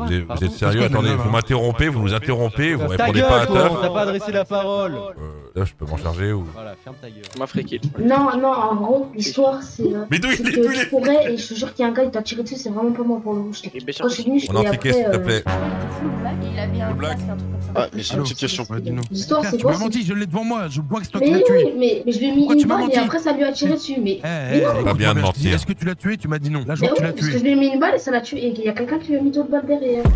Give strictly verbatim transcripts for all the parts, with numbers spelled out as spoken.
Vous êtes, vous êtes sérieux? Attendez, vous m'interrompez, vous nous interrompez, vous répondez pas à toi, taf. on t'a pas adressé la parole. Euh, là, je peux m'en charger ou... Voilà, ferme ta gueule. Ma friquille. Non, non, en gros, l'histoire, c'est euh, Mais d'où il c'est est que venu tu pourrais, et je te jure qu'il y a un gars qui t'a tiré dessus, c'est vraiment pas moi pour le coup. je t'ai- Et bien sûr Quand que je suis venu, je On a t'ai cliqué, s'il te après... plaît. Il avait un Le black. casque, un truc comme ça. Ah, mais j'ai une petite question. Ouais, dis-nous. L'histoire, c'est Tu quoi m'as c'est- menti, je l'ai devant moi, je vois que c'est toi qui Mais l'as tué. oui, mais, mais je lui ai mis Pourquoi tu une m'as balle et menti après ça lui a tiré dessus, mais... Eh, Mais eh, non, écoute, Pas bien de moi, je dis, mentir. Est-ce que tu l'as tué? Tu m'as dit non. Là, je Mais vois que tu oui, l'as parce que tué. je lui ai mis une balle et ça l'a tué, et il y a quelqu'un qui lui a mis d'autres balles derrière.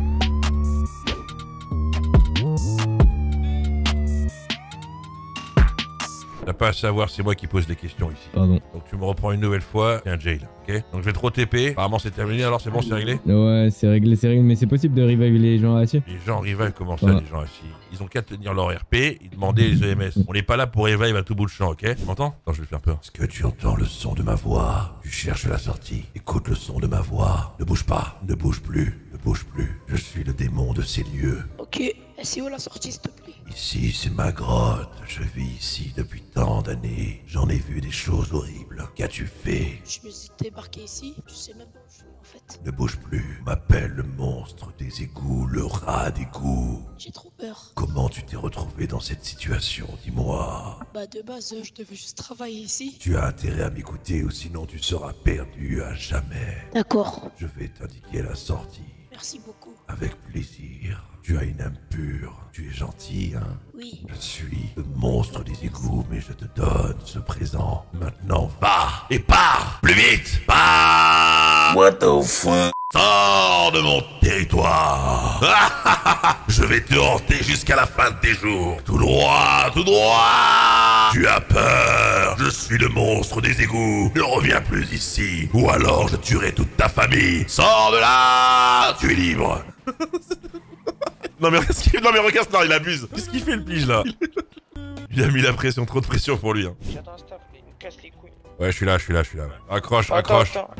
T'as pas à savoir, c'est moi qui pose les questions ici. Pardon. Donc tu me reprends une nouvelle fois, c'est un jail, ok? Donc je vais trop T P, apparemment c'est terminé, alors c'est bon, c'est réglé? Ouais, c'est réglé, c'est réglé, mais c'est possible de reviver les gens assis? Les gens rival, comment ça, Ouais. les gens assis? Ils ont qu'à tenir leur R P, ils demandaient les E M S. On n'est pas là pour revive à tout bout de champ, ok? Tu m'entends? Attends, je vais faire peur. Est-ce que tu entends le son de ma voix? Tu cherches la sortie. Écoute le son de ma voix. Ne bouge pas, ne bouge plus, ne bouge plus. Je suis le démon de ces lieux. Ok, c'est où la sortie s'il te plaît? Ici, c'est ma grotte. Je vis ici depuis tant d'années. J'en ai vu des choses horribles. Qu'as-tu fait? Je me suis débarqué ici, je sais même pas où je suis en fait. Ne bouge plus. On m'appelle le monstre des égouts, le rat d'égout. J'ai trop peur. Comment tu t'es retrouvé dans cette situation, dis-moi? Bah de base, je devais juste travailler ici. Tu as intérêt à m'écouter ou sinon tu seras perdu à jamais. D'accord. Je vais t'indiquer la sortie. Merci beaucoup. Avec plaisir. Tu as une âme pure. Tu es gentil, hein? Oui. Je suis le monstre des égouts, mais je te donne ce présent. Maintenant, va et pars! Plus vite! Pars! What the fuck? Sors de mon territoire! Je vais te hanter jusqu'à la fin de tes jours. Tout droit, tout droit! Tu as peur? Je suis le monstre des égouts. Ne reviens plus ici. Ou alors je tuerai toute ta famille. Sors de là! Tu es libre. Non mais regarde ce qu'il... Non mais regarde ça, il abuse. Qu'est-ce qu'il fait le pige là? Il a mis la pression, trop de pression pour lui. Hein. J'attends un staff, il me casse les couilles. Ouais, je suis là, je suis là, je suis là. Accroche, Attends, accroche. attends.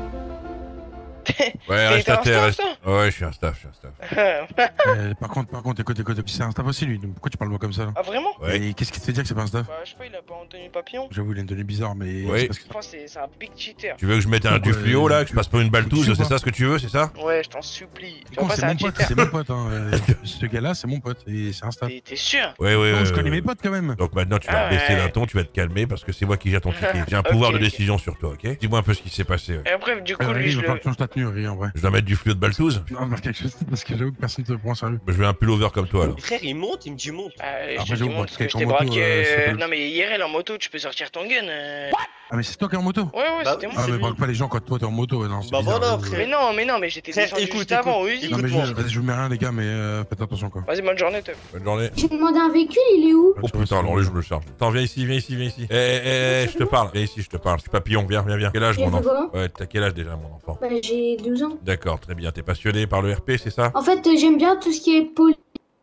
Ouais, reste t'es à un terre, staff, reste. Ouais, je suis un staff, je suis un staff. Euh, Par contre, par contre, écoute, écoute, c'est un staff aussi lui, donc pourquoi tu parles moi comme ça là? Ah vraiment? Ouais. Et qu'est-ce qui te fait dire que c'est pas un staff? Bah je sais pas, il a pas entendu papillon. J'avoue, il a une donnée bizarre, mais. Oui. c'est parce que- Je pense que c'est c'est un big cheater. Tu veux que je mette un, du Ouais, fluo là, que je tu- passe pas une balle tu touze, sais c'est pas. ça ce que tu veux, c'est ça? Ouais, je t'en supplie. Tu Con, vois pas, c'est c'est mon un pote, cheater. c'est mon pote. Hein. euh, Ce gars-là, c'est mon pote, et c'est un staff. T'es t'es sûr? Ouais, ouais, Non, ouais. je connais ouais. mes potes quand même. Donc maintenant tu vas Ah baisser ouais. d'un ton, tu vas te calmer parce que c'est moi qui gère ton ticket. J'ai un Ok, pouvoir de ok. décision sur toi, ok? Dis-moi un peu ce qui s'est passé. Ouais. Et après, du coup, Ouais, lui, il je va falloir le... que tu changes ta tenue, Ri, en vrai. Je dois mettre du fluo de balle touze? Non, parce que, parce que j'avoue que personne te prend en sérieux. Bah, je veux un pullover comme toi alors. Frère, il monte, il me dit monte. Ah, je Après, te j'avoue, dis, parce que qu'avec je en t'ai moto, braqué... euh, c'est euh, pas- Non mais I R L en moto, tu peux sortir ton gun. euh. Ah, mais c'est toi qui es en moto? Ouais, ouais, Bah, c'était moi. Ah, c'est mais lui. braque pas les gens quand toi t'es en moto, non, c'est Bah bizarre. voilà, Euh, frère. Mais non, mais non, mais j'étais Frère, descendu écoute, juste avant, écoute, oui. Non, mais Écoute-moi. je, vas-y, je vous mets rien, les gars, mais euh, faites attention quoi. Vas-y, bonne journée, Teuf. Bonne journée. J'ai demandé un véhicule, il est où? Oh putain, alors lui je me le charge. Attends, viens ici, viens ici, viens ici. Eh, eh, eh, je te parle. Viens ici, je te parle. Je suis papillon, viens, viens, viens. Quel âge Il mon fait enfant? comment? Ouais, t'as quel âge déjà mon enfant? Bah j'ai douze ans. D'accord, très bien. T'es passionné par le R P, c'est ça? En fait, euh, j'aime bien tout ce qui est poli...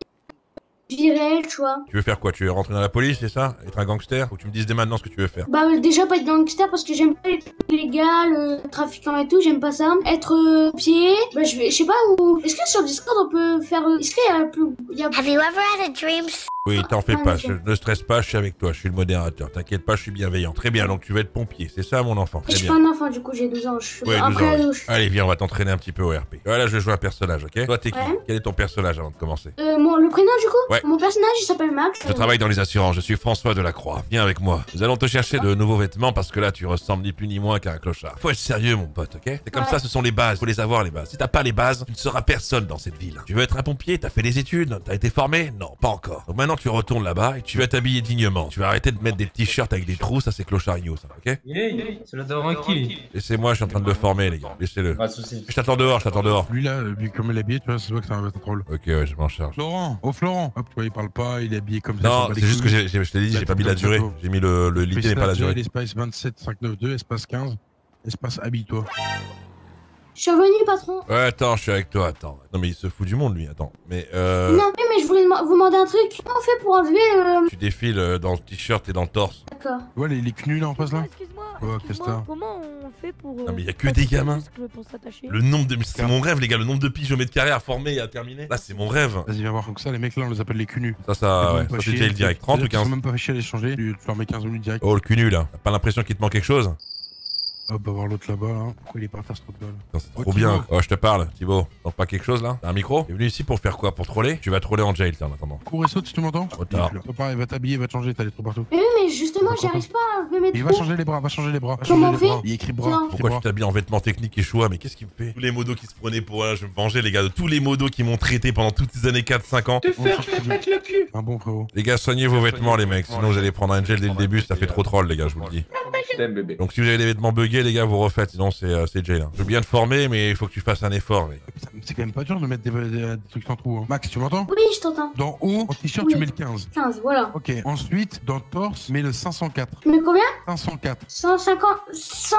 viril, tu vois. Tu veux faire quoi? Tu veux rentrer dans la police, c'est ça? Être un gangster? Ou tu me dises dès maintenant ce que tu veux faire? Bah euh, déjà pas être gangster parce que j'aime pas les trucs illégaux, euh, trafiquant et tout, j'aime pas ça. Être euh, pied, bah je vais, je sais pas où. Est-ce que sur Discord on peut faire, euh, est-ce qu'il y a plus, il y a... Have you ever had a dream? Oui, t'en fais Ah, pas, d'accord. je ne stresse pas, je suis avec toi, je suis le modérateur, t'inquiète pas, je suis bienveillant. Très bien, donc tu vas être pompier, c'est ça mon enfant, Je très suis bien. pas un enfant du coup, j'ai douze ans, je suis Ouais, un douze ans, oui. préalouche. Allez, viens, on va t'entraîner un petit peu au R P. Voilà, je vais jouer un personnage, ok? Toi, t'es qui? Ouais. Quel est ton personnage avant de commencer? Euh, mon, le prénom du coup? Ouais. Mon personnage il s'appelle Max. Je travaille dans les assurances, je suis François Delacroix. Viens avec moi. Nous allons te chercher de nouveaux vêtements parce que là, tu ressembles ni plus ni moins qu'à un clochard. Faut être sérieux, mon pote, ok? C'est comme Ouais. ça, ce sont les bases. Faut les avoir, les bases. Si t'as pas les bases, tu ne seras personne dans cette ville. Tu veux être un pompier? T'as fait des études? T'as été formé? Non, pas encore. Donc maintenant, tu retournes là-bas et tu vas t'habiller dignement. Tu vas arrêter de mettre des t-shirts avec des trous, ça c'est clocharigno, ça, ok? Yeah, c'est le daron qui. Laissez-moi, je suis en train de le former, les gars. Laissez-le. Pas de soucis. Je t'attends dehors, je t'attends dehors. Lui là, lui, comme il est habillé, tu vois, c'est vrai que c'est un drôle. Ok, ouais, je m'en charge. Florent, oh Florent, hop, tu vois, il parle pas, il est habillé comme ça. Non, c'est juste que j'ai, j'ai- je t'ai dit, j'ai pas mis la durée. J'ai mis le, le l'idée n'est pas la durée. L'espace vingt-sept cinq neuf deux, espace quinze, espace habille-toi. Je suis revenu patron. Ouais, attends, je suis avec toi, attends. Non, mais il se fout du monde, lui, attends. Mais euh. Non mais je voulais dem- vous demander un truc. Comment on fait pour enlever euh... Tu défiles euh, dans le t-shirt et dans le torse. D'accord. Tu vois les, les cnuls là en face là? Excuse-moi, Ouais, excuse-moi, Christa. comment on fait pour... Non, mais y a que des gamins. Pour s'attacher. Le nombre de. C'est mon rêve, les gars, le nombre de piges au mètre carré à former et à terminer. Là, c'est mon rêve. Vas-y, viens voir comme ça, les mecs là, on les appelle les cunus. Ça, ça, ouais, ça c'est déjà le direct. trente ou Ils sont quinze? même pas fait chier à l'échanger, tu tu leur mets quinze minutes direct. Oh, le cul nul, là. T'as pas l'impression qu'il te manque quelque chose? Hop, va voir l'autre là-bas, là. Pourquoi il est par terre, ce truc là? C'est trop bien. Oh, je te parle, Thibaut. T'entends pas quelque chose là? T'as un micro? T'es venu ici pour faire quoi? Pour troller? Tu vas troller en jail, tiens, en attendant. Cours et saute si tu m'entends. Retard. Pareil, va t'habiller, va te changer, t'as les trous partout. Mais oui, mais justement, j'arrive pas à me mettre Il va trop. changer les bras, va changer les bras. Va Comment changer les on bras. fait Il écrit bras. Non. écrit Pourquoi bras. tu t'habilles en vêtements techniques et choix? Mais qu'est-ce qu'il me fait? Tous les modos qui se prenaient pour un, je vais me venger les gars de tous les modos qui m'ont traité pendant toutes ces années quatre cinq ans. Te faire, je te pète le cul. Un bon frérot. Les gars, soignez vos vêtements les mecs, sinon vous allez prendre un gel dès le début, ça fait trop troll les gars, je vous le dis. Je t'aime, bébé. Donc si vous avez des vêtements buggés les gars, vous refaites, sinon c'est euh, c'est jail. Hein. Je veux bien te former, mais il faut que tu fasses un effort. Mais... Putain, C'est quand même pas dur de mettre des, des- des trucs sans trou. Hein. Max, tu m'entends? Oui, je t'entends. Dans haut, en t-shirt, Oui. tu mets le quinze. quinze, voilà. Ok. Ensuite, dans le torse, mets le cinq cent quatre. Mais combien? cinq cent quatre. cent cinquante, cent.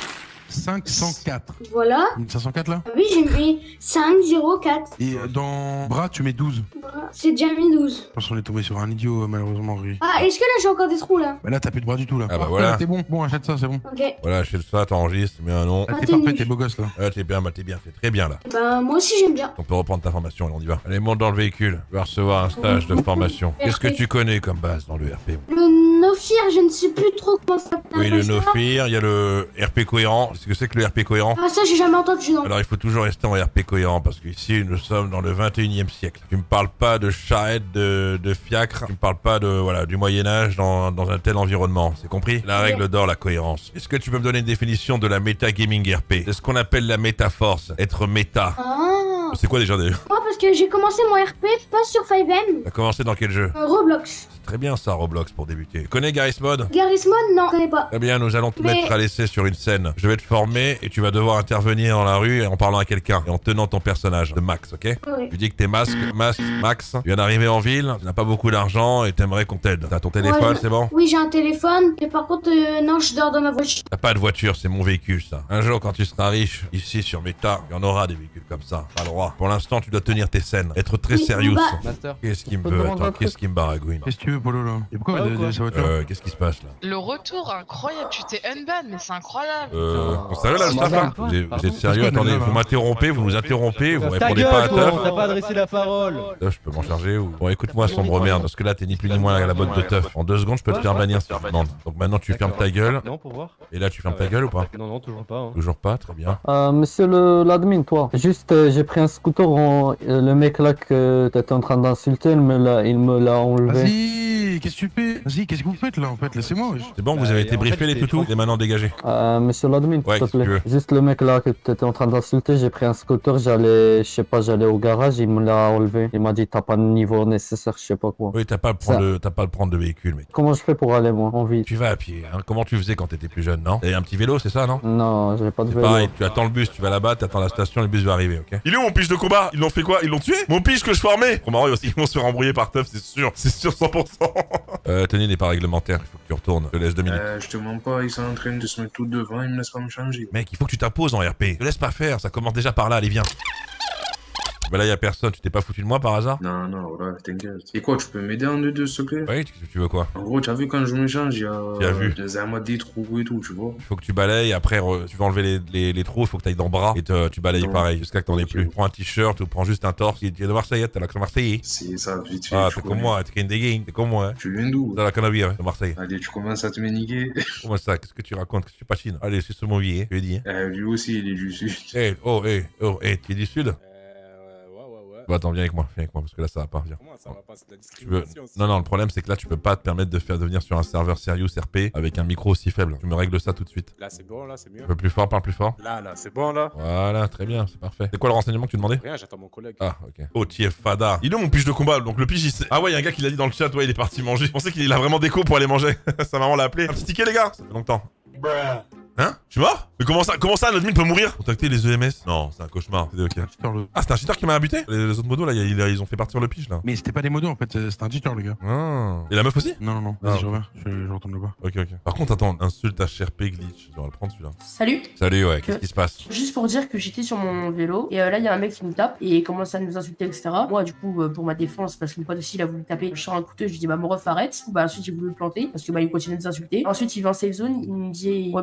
cinq cent quatre. Voilà. cinq cent quatre là? Ah oui, j'ai mis cinq zéro quatre. Et euh, dans bras, tu mets douze. C'est déjà mis douze. Je pense qu'on est tombé sur un idiot, euh, malheureusement, Rui. Ah, est-ce que là j'ai encore des trous là? Bah là, t'as plus de bras du tout là. Ah bah voilà. Là, t'es bon. Bon, achète ça, c'est bon. Ok. Voilà, achète ça, t'enregistres, mets un nom. Là, Ah, t'es t'es parfait, nul. t'es beau gosse là. Ah, t'es bien, bah t'es bien, t'es très bien là. Bah, moi aussi j'aime bien. On peut reprendre ta formation, allez, on y va. Allez, monte dans le véhicule, tu vas recevoir un stage de formation. Qu'est-ce que tu connais comme base dans le R P? Le Nofir, je ne sais plus trop comment ça s'appelle. Oui, le ça. No-Fear, il y a le R P cohérent. Qu'est-ce que c'est que le R P cohérent? Ah, ça j'ai jamais entendu, non. Alors il faut toujours rester en R P cohérent parce qu'ici nous sommes dans le vingt et unième siècle. Tu me parles pas de charrette, de, de fiacre, tu me parles pas de voilà du Moyen-Âge dans, dans un tel environnement, c'est compris? La règle d'or, la cohérence. Est-ce que tu peux me donner une définition de la méta-gaming R P? C'est ce qu'on appelle la méta-force, être méta. Ah. C'est quoi déjà d'ailleurs? Moi, parce que j'ai commencé mon R P pas sur cinq M, T'as commencé dans quel jeu? euh, Roblox. C'est très bien ça, Roblox, pour débuter. Tu connais Garry's Mod? Garry's Mod, non, je connais pas. Très bien, nous allons te Mais- mettre à l'essai sur une scène. Je vais te former et tu vas devoir intervenir dans la rue en parlant à quelqu'un et en tenant ton personnage de Max, ok? Oui. Tu dis que t'es Max, Max, Max, tu viens d'arriver en ville, tu n'as pas beaucoup d'argent et t'aimerais qu'on t'aide. T'as ton téléphone, Ouais. c'est bon? Oui, j'ai un téléphone, mais par contre, euh, non, je dors dans ma voiture. T'as pas de voiture, c'est mon véhicule, ça. Un jour, quand tu seras riche, ici sur Meta, il y en aura des véhicules comme ça. Pas le droit. Pour l'instant, tu dois tenir tes scènes, être très Oui, sérieux. bah- Master. Qu'est-ce qui me Je peux te veut? demander Attends, un truc qu'est-ce qui me baragouine? Qu'est-ce que tu veux, Polo là? Et pourquoi Ouais, de, ou quoi de sa voiture? Euh, qu'est-ce qui se passe là? Le retour, incroyable, tu t'es unban, mais c'est incroyable. Euh, on sérieux là, le staff là? Vous êtes, vous êtes sérieux? Pardon. Attendez, vous m'interrompez, vous nous interrompez, vous Ta répondez pas à gueule, toi, taf. on t'a pas adressé la parole. Là, je peux m'en charger ou... Bon, écoute-moi, sombre merde, parce que là, t'es ni plus ni moins à la botte de teuf. En deux secondes, je peux te faire bannir si tu demandes. Donc maintenant, tu fermes ta gueule. Non, pour voir. Et là, tu fermes ta gueule ou pas? Non, non, toujours pas. Hein. Toujours pas, très bien. Euh, monsieur le l'admin, toi. Juste, euh, j'ai pris un scooter, en- euh, le mec là que t'étais en train d'insulter, il me l'a, il me l'a enlevé. Vas-y, qu'est-ce que tu fais? Vas-y, qu'est-ce que vous faites là en fait? Laissez-moi, wesh. C'est bon, vous avez été briefé les toutous? Et maintenant, dégagez. Euh, monsieur l'admin, Ouais, s'il te qu'est-ce que tu plaît. veux? Juste le mec là que t'étais en train d'insulter, j'ai pris un scooter, j'allais, je sais pas, j'allais au garage, il me l'a enlevé. Il m'a dit t'as pas le niveau nécessaire, je sais pas quoi. Oui, t'as pas à prendre de, t'as pas à prendre de véhicule, mais Comment je fais pour aller moi en ville? tu vas à pied. Hein. Comment tu faisais quand t'étais plus jeune, non? T'avais un petit vélo, c'est ça, non? Non, j'ai pas de C'est vélo. pareil, tu attends le bus, tu vas là-bas, t'attends la station, le bus va arriver, ok? Il est où mon pige de combat? Ils l'ont fait quoi? Ils l'ont tué? Mon pige que je formais? Trop marrant, ils vont se faire embrouiller par teuf, c'est sûr. C'est sûr cent pour cent. euh, tenez, n'est pas réglementaire, il faut que tu retournes. Je te laisse deux minutes. Euh, je te mens pas, ils sont en train de se mettre tout devant, ils me laissent pas me changer. Mec, il faut que tu t'imposes en R P. Te laisse pas faire, ça commence déjà par là, allez, viens. Bah là, y a personne, tu t'es pas foutu de moi par hasard? Non, non, voilà, t'inquiète. Et quoi, tu peux m'aider en deux, deux, s'il te plaît? Oui, tu, tu veux quoi? En gros, tu as vu quand je me change, il y a. Tu as vu. Des armes, des trous et tout, tu vois. Il faut que tu balayes, après re- tu vas enlever les, les, les trous, il faut que tu ailles dans le bras et te- tu balayes Non. pareil jusqu'à que t'en aies Ok. plus. Prends un t-shirt ou prends juste un torse. Tu es de Marseille, t'as l'accent marseillais. C'est ça, vite fait. Ah, tu t'es comme connais. moi, t'es qu'une dégaine, t'es comme moi. Hein. Tu viens d'où? Dans la canavie, hein, de Marseille. Allez, tu commences à te méniquer. Comment ça? Qu'est-ce que tu racontes? Qu'est-ce que tu patines? Allez, c'est ce mon billet, je lui ai dit. Hein. Euh, lui aussi, il est du sud. Eh, oh, eh, oh, eh, tu es du sud? Euh, ouais, ouais, ouais. Bah attends, viens avec moi, viens avec moi, parce que là ça va pas, viens. Comment ça va pas, c'est de la Tu veux... discrimination aussi. Non, non, le problème c'est que là tu peux pas te permettre de faire de venir sur un serveur Serious R P avec un micro aussi faible. Tu me règles ça tout de suite. Là, c'est bon, là, c'est mieux. Un peu plus fort, parle plus fort. Là, là, c'est bon, là. Voilà, très bien, c'est parfait. C'est quoi le renseignement que tu demandais? Rien, j'attends mon collègue. Ah, ok. Oh, Tief Fada. Il est où mon pige de combat? Donc le pige, il sait... Ah ouais, y a un gars qui l'a dit dans le chat, ouais, il est parti manger. Je pensais qu'il a vraiment déco pour aller manger. Sa maman l'a appelé. Un petit ticket, les gars? Ça fait longtemps. Hein? Je suis mort? Mais comment ça, comment ça, notre mine peut mourir? Contacter les E M S? Non, c'est un cauchemar. C'est ok. Cheater, le- Ah, c'est un cheater qui m'a buté? Les, les autres modos, là, y a- ils, ils ont fait partir le pige, là. Mais c'était pas des modos en fait, c'était un cheater, le gars. Ah. Et la meuf aussi? Non, non, non, Ah, vas-y, ok. je reviens, je, je retourne là-bas. Ok, ok. Par contre, attends, insulte H R P glitch. On va le prendre celui-là. Salut. Salut, ouais, qu'est-ce qui se passe? Juste pour dire que j'étais sur mon vélo et euh, là il y a un mec qui nous tape et il commence à nous insulter, et cetera. Moi du coup euh, pour ma défense, parce qu'une fois aussi il a voulu me taper, je sors un couteau, je lui dis bah mon ref arrête. Bah ensuite j'ai voulu le planter parce que bah il continue de nous insulter. Ensuite il va en safe zone, il me dit ouais petit gamin de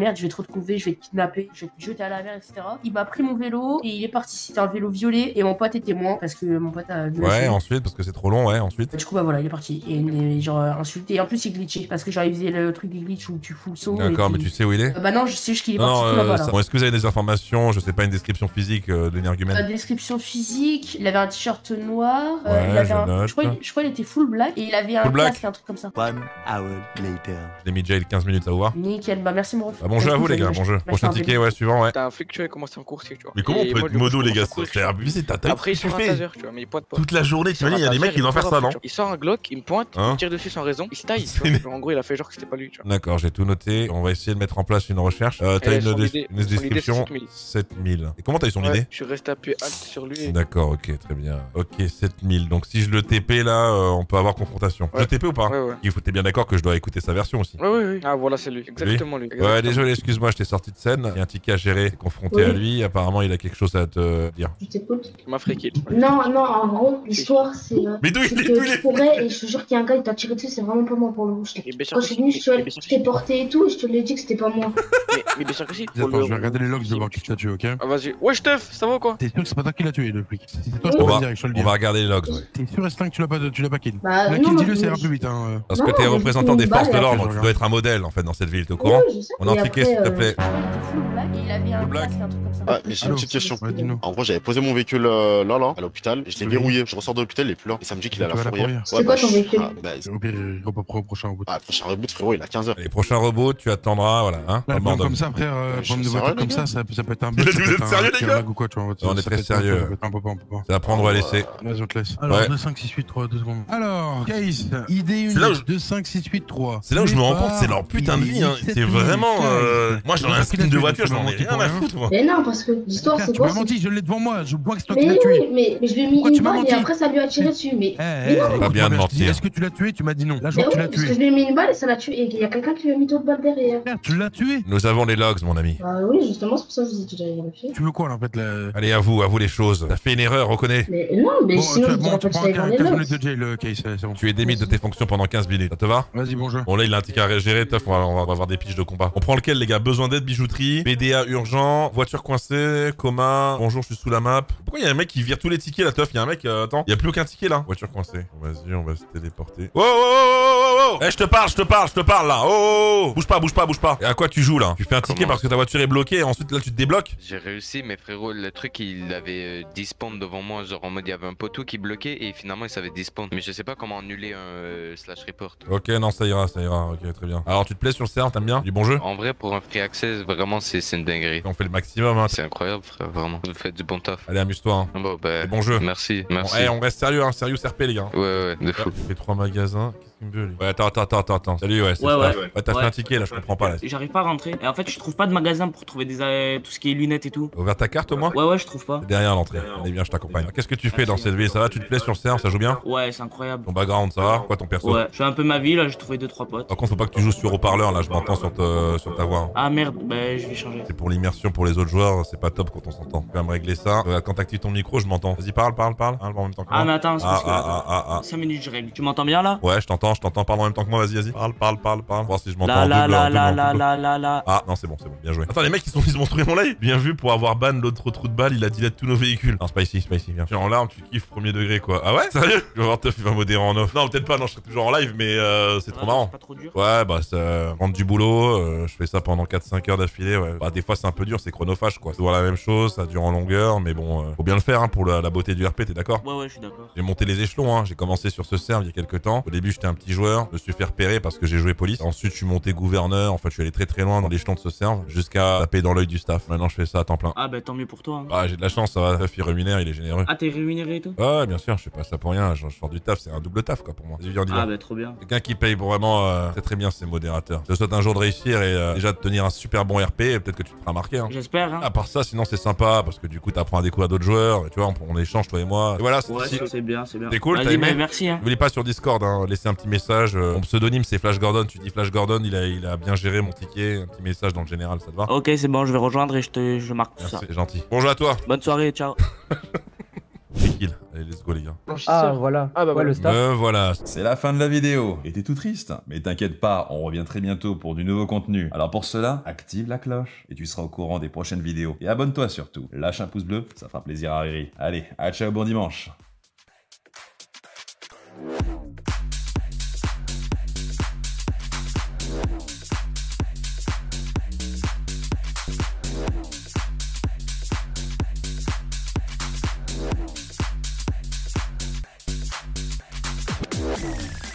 merde, je vais te retrouver, je vais te kidnapper, je vais te jeter à la mer, et cetera. Il m'a pris mon vélo et il est parti. C'était un vélo violet et mon pote est témoin parce que mon pote a violé. Ouais, ensuite, parce que c'est trop long, ouais, ensuite. Du coup, bah voilà, il est parti. Et, et genre euh, insulté. Et en plus, il glitché parce que genre il faisait le truc des glitch où tu fous le saut. D'accord, et mais puis- tu sais où il est Euh, Bah non, je sais juste qu'il est Non, parti tout euh, là-bas. Là. bon, est-ce que vous avez des informations, je sais pas, une description physique euh, de l'énergumène? La description physique, il avait un t-shirt noir, euh, Ouais, il avait je un... note. je, crois, il- je crois qu'il était full black et il avait un Full black casque, un truc comme ça. One hour later. Je l'ai mis déjà il y a quinze minutes, ça vous va? Nickel, bah merci mon ref. Bah, bon jeu à vous, les gars, bon jeu. Prochain ticket, ouais, suivant, ouais. T'as un flic, tu vois, il commence à me courser, tu vois. Mais comment on Et peut moi, être du coup, modo, je les commence gars? à courir, C'est abusé, t'as t'as- Après, il tu sort un fais taser, tu vois, mais il pointe pas. toute la journée, tu vois, il y a des mecs qui doivent faire ça, non? Il sort un Glock, il me pointe, il Hein me tire dessus sans raison, il se taille, tu vois. Genre, en gros, il a fait genre que c'était pas lui, tu vois. D'accord, j'ai tout noté. On va essayer de mettre en place une recherche. Euh, T'as Eh, une, son des- idée- une son idée, c'est description sept mille. sept mille. Et comment t'as eu son Ouais, idée? je suis resté appuyé alt sur lui. et- D'accord, ok, très bien. Ok, sept mille. Donc si je le T P là, euh, on peut avoir confrontation. Je Ouais. T P ou pas? Ouais, ouais. Il faut, t'es bien d'accord que je dois écouter sa version aussi. Ouais, ouais, ouais. Ah, voilà, c'est lui. Exactement lui. Ouais, Exactement. désolé, excuse-moi, je t'ai sorti de scène. Il y a un ticket à gérer, t'es confronté Oui. à lui. Apparemment, il a quelque chose à te dire. Je t'écoute. Il m'a friqué. Non, non, en gros, l'histoire, c'est euh, Mais d'où il c'est est, que d'où il je est courais et je te jure qu'il y a un gars, il t'a tiré dessus, c'est vraiment pas moi pour le coup. Je t'ai- Et bien sûr Quand que je suis si. venu, je te- Mais bien sûr je que t'ai si. porté et tout, et je te l'ai dit que c'était pas moi. Mais, mais bien sûr que si. Faut Attends, le- je vais regarder les logs, je vais voir qui t'a tué, ok? Ah, vas-y. Wesh, teuf, ça va ou quoi? T'es sûr que c'est pas toi qui l'as tué, le flic? Si c'est toi, Oui. je peux On pas va, le dire, je te le on dis. va regarder les logs, ouais. T'es sûr et certain que tu l'as pas, tu l'as pas kill? Bah, La non, kill, non, dis-le, ça mais ira je- plus vite, hein. Parce Non, que t'es mais représentant j'ai des fait une forces de balle, l'ordre, après. tu dois être un modèle en fait dans cette ville, t'es au Oui, courant? je sais. On a un Et ticket après, s'il te euh, plaît. Je crois qu'il était full black et il avait un Full black. casque, un truc comme ça. Ah, mais j'ai une Allô. petite question. Ouais, dis-nous. En gros, j'avais posé mon véhicule euh, là, là, à l'hôpital, et je l'ai Oui. verrouillé. Je ressors de l'hôpital, il est plus là. Et ça me dit qu'il est à la Tu vas à la fourrière. fourrière. C'est quoi ton je- véhicule ah, bah, c'est- Au pire, je reprends au prochain reboot. ah, prochain reboot, frérot, il a quinze heures. Les prochains robots, tu attendras, voilà, hein. Là, Abandonne. comme ça, frère, euh, Je prendre suis des voitures sérieux, comme les ça, gars ça, ça peut être un Mais bug. vous ça peut êtes être un sérieux, les tir gars lag ou quoi, tu vois, On est ça très peut être un- sérieux. ça peut être un peu pas, on peut pas. C'est à prendre ou à laisser. Vas-y, on te laisse. Alors, Ouais. deux cinq six huit trois, deux secondes. Alors, case, I D C'est là où unique, je- deux cinq six huit trois. C'est là où je me rends compte, c'est leur putain de vie, hein. C'est vraiment. euh, Moi, j'en ai un skin de voiture, j'en ai rien à foutre, moi. Mais non, parce que l'histoire, Frère, c'est tu quoi m'as c'est- menti, je l'ai devant moi, je vois que c'est toi qui Mais l'as tué. oui, mais, mais je lui ai mis Pourquoi une tu m'as balle et menti après ça lui a tiré dessus. Mais, Eh, mais eh, non, écoute-moi Pas bien de je te dis, mentir. Est-ce que tu l'as tué? Tu m'as dit non. Là, je mais vois que tu oui, l'as parce que tué. je lui ai mis une balle et ça l'a tué. Et il y a quelqu'un qui lui a mis d'autres balles derrière. Frère, tu l'as tué? Nous avons les logs, mon ami. Bah oui, justement, c'est pour ça que je vous ai dit que j'allais vérifier. Tu veux quoi, là, en fait, là? Allez, à vous, à vous les choses. T'as fait une erreur, reconnais. Mais non, mais Bon, sinon tu, je bon, dirais tu pas que prends j'allais dans les quinze logs. minutes de jail, euh, case, c'est bon. Tu es démis de tes fonctions pendant quinze minutes. Ça te va? Vas-y, bon jeu. Bon, là, il a un ticket à gérer, teuf, on va, on va avoir des pitchs de combat. On prend lequel, les gars? Besoin d'aide, bijouterie, P D A urgent, voiture coincée, coma, bonjour, je suis sous la map. Pourquoi il y a un mec qui vire tous les tickets, là, teuf? Il y a un mec, euh, attends, il y a plus aucun ticket, là. Voiture coincée. Vas-y, on va se téléporter. Oh, oh, oh, oh, oh, oh. Eh, je te parle, je te parle, je te parle, là. Oh, oh, oh. Bouge pas, bouge pas, bouge pas. Et à quoi tu joues, là? Tu fais un ticket Comment parce que ta voiture est bloquée et ensuite, là, tu te débloques? J'ai réussi, mais frérot, le truc, il avait euh, despawn devant moi, genre en mode il y avait un poteau qui bloquait et finalement il savait despawn. Mais je sais pas comment annuler un euh, slash report. Ok, non, ça ira, ça ira. Ok, très bien. Alors, tu te plais sur le serveur, t'aimes bien? Du bon jeu? En vrai, pour un free access, vraiment, c'est c'est une dinguerie. On fait le maximum, hein. C'est incroyable, frère, vraiment. Vous faites du bon taf. Allez, amuse-toi, hein. Bon, bah, Bon jeu. Merci, Bon, merci. eh, on reste sérieux, hein. Sérieux, C R P, les gars. Ouais, ouais, de fou. J'ai fait trois magasins. Qu'est-ce qu'il me veut, lui? Ouais, attends, attends, attends, attends. Salut, ouais, c'est Ouais, ça. ouais. Ouais, t'as fait Ouais. un ticket, là, je comprends pas, là. J'arrive pas à rentrer. Et en fait, je trouve pas de magasin pour trouver des, euh, tout ce qui est lunettes et tout. T'as ouvert ta carte, au moins? Ouais, ouais, je trouve pas. Derrière l'entrée. Allez, bien, je t'accompagne. Qu'est-ce que tu fais dans cette ville? Ça va? Tu te plais sur le serveur? Ça joue bien? Ouais, c'est incroyable. Ton background, ça va? Quoi, ton perso? Ouais, je fais un peu ma vie là, j'ai trouvé deux trois potes. Par contre, faut pas que tu joues sur haut-parleur, là, je m'entends sur, te- sur ta voix. Ah merde, bah je vais changer. C'est pour l'immersion pour les autres joueurs, c'est pas top quand on s'entend. Tu vas me régler ça. Euh, quand t'actives ton micro, je m'entends. Vas-y, parle, parle, parle. Parle en même temps que moi. Ah mais attends, c'est Ah, parce que... ah, ah, ah, ah. cinq minutes je règle. Tu m'entends bien là? Ouais, je t'entends, je t'entends. Parle en même temps que moi, vas-y, vas-y. Parle, parle, parle, parle. Voir si je m'entends La en la double, la en double, la en la double. la la la. Ah, non, c'est bon, c'est bon, bien joué. Attends, les mecs, ils sont ils ont montré mon live. Bien vu pour avoir ban l'autre trou de balle, il a delete tous nos véhicules. Non, c'est pas ici, c'est pas ici, viens. Tu es en larmes, tu kiffes premier degré, quoi. Ah ouais? Sérieux? Je vais voir Teuf, il va modérer en off. Non, peut-être pas, non, je serai toujours en live, mais euh, c'est trop marrant. Pas trop dur. Ouais, bah, ça rentre du boulot, euh, je fais ça pendant quatre cinq heures d'affilée, ouais. Bah, des fois, c'est un peu dur, c'est chronophage, quoi. C'est toujours la même chose, ça dure en longueur, mais bon, euh, faut bien le faire, hein, pour la, la beauté du R P, t'es d'accord? Ouais, ouais, je suis d'accord. J'ai monté les échelons, hein. J'ai commencé sur ce serve il y a quelques temps. Au début, j'étais un petit joueur, je me suis fait repérer parce que j'ai joué police. Ensuite, je suis monté gouverneur, en fait, je suis allé très très loin dans l'échelon de ce serve, jusqu'à taper dans l'œil du staff. Maintenant, je fais ça à temps plein. Ah bah tant mieux pour toi. Hein. Ah, j'ai de la chance, ça va, Teuf, il rémunère, il est généreux. Ah t'es rémunéré et tout? Ouais, bien sûr, je fais pas ça pour rien, je, je sors du taf, c'est un double taf, quoi, pour moi. Vas-y, viens, on y va. Ah bah trop bien. Quelqu'un qui paye vraiment euh, très très bien ses modérateurs. Je te souhaite un jour de réussir et euh, déjà de tenir un super bon R P et peut-être que tu te feras marquer. Hein. J'espère. Hein. À part ça, sinon c'est sympa parce que du coup t'apprends à découvrir d'autres joueurs. Et tu vois, on, on échange toi et moi. Et voilà, c'est Ouais, ici. c'est bien, c'est bien. C'est cool, t'as Vas-y, aimé? bah, merci. Hein. N'oublie pas sur Discord, hein, laisser un petit message. Euh, mon pseudonyme c'est Flash Gordon. Tu dis Flash Gordon, il a, il a bien géré mon ticket. Un petit message dans le général, ça te va? Ok, c'est bon, je vais rejoindre et je te je marque tout Merci, ça. c'est gentil. Bonjour à toi. Bonne soirée, ciao. Tranquille. Allez, let's go les gars. Ah voilà, Ah bah ouais, voilà. le staff. Me voilà. C'est la fin de la vidéo. Et t'es tout triste. Mais t'inquiète pas, on revient très bientôt pour du nouveau contenu. Alors pour cela, active la cloche et tu seras au courant des prochaines vidéos. Et abonne-toi surtout. Lâche un pouce bleu, ça fera plaisir à Riri. Allez, à ciao, bon dimanche. Yeah.